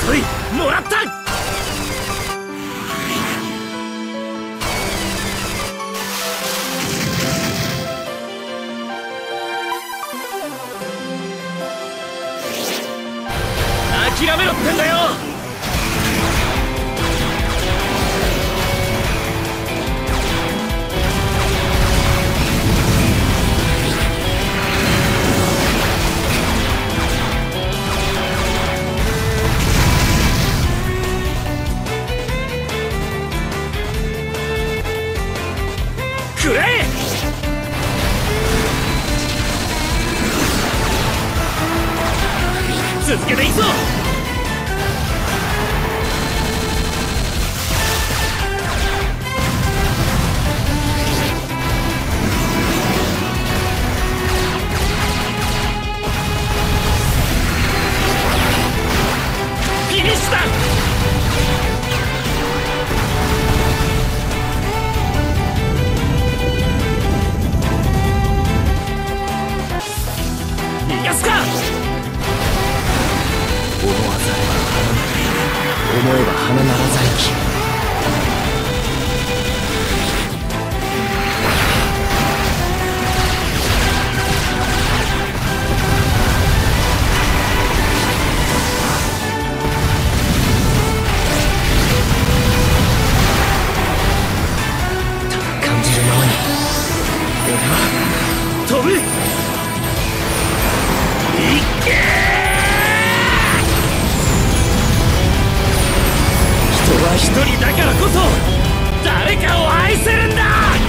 ほい、もらった。諦めろってんだよ。くれ。続けていくぞ。フィニッシュだ。逃がすか。 思わざれば花なり、思えば花ならざりき。感じるままに俺は飛ぶ。いけー。人は一人だからこそ誰かを愛せるんだ。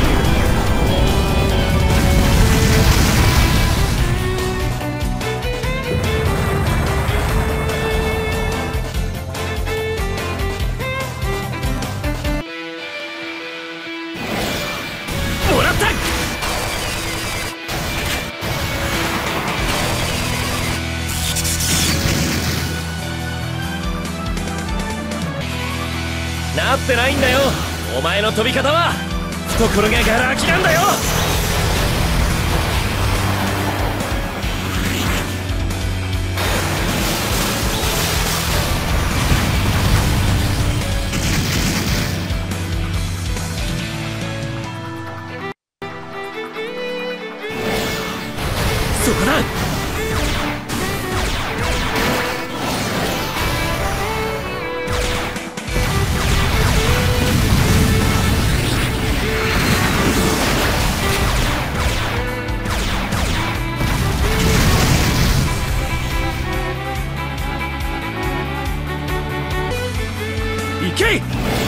もらった。なってないんだよ。お前の飛び方は懐がガラ空きなんだよ。そこだ。行け。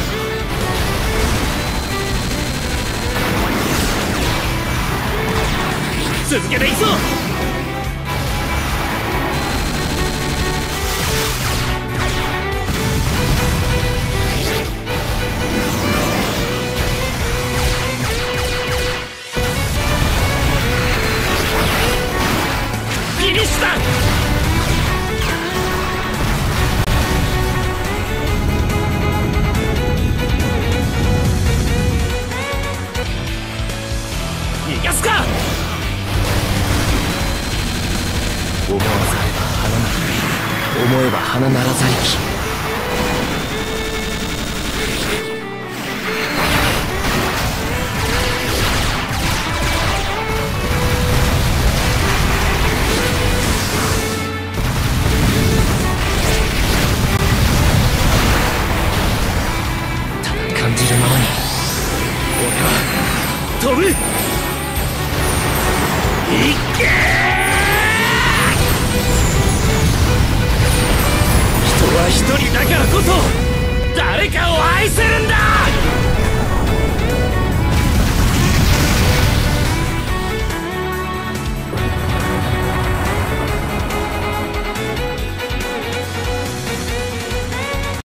続けていくぞ。フィニッシュだ。逃がすか。 思わざれば花なり、思えば花ならざりき。ただ感じるままに俺は飛ぶ。いけー。人は一人だからこそ誰かを愛せるんだ。